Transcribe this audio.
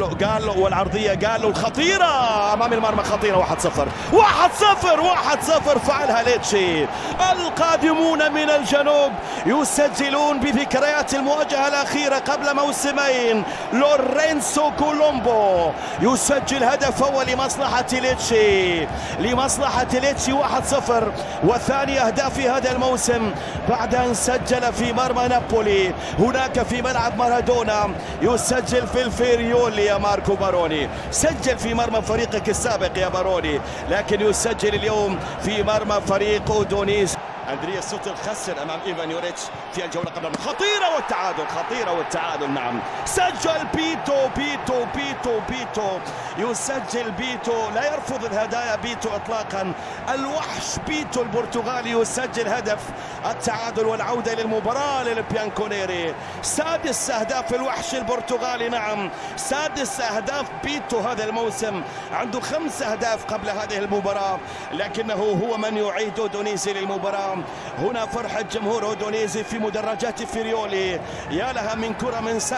قال له والعرضية، قال له الخطيرة أمام المرمى، خطيرة. 1-0 1-0 1-0 فعلها ليتشي. القادمون من الجنوب يسجلون بذكريات المواجهة الأخيرة قبل موسمين. لورينسو كولومبو يسجل هدف أول لمصلحة ليتشي، 1-0 وثاني أهداف هذا الموسم بعد أن سجل في مرمى نابولي. هناك في ملعب مارادونا يسجل في الفيريولي يا ماركو باروني، سجل في مرمى فريقك السابق يا باروني، لكن يسجل اليوم في مرمى فريق أودونيس. أندريا سوتل خسر أمام إيفان يوريتش في الجولة قبل خطيرة والتعادل، خطيرة والتعادل. نعم سجل بيتو يسجل بيتو، لا يرفض الهدايا بيتو إطلاقا. الوحش بيتو البرتغالي يسجل هدف التعادل والعودة للمباراة للبيانكونيري. سادس أهداف الوحش البرتغالي، نعم سادس أهداف بيتو هذا الموسم، عنده 5 أهداف قبل هذه المباراة، لكنه هو من يعيد أودونيزي للمباراة. هنا فرحة جمهور أودونيزي في مدرجات فيريولي، يا لها من كرة من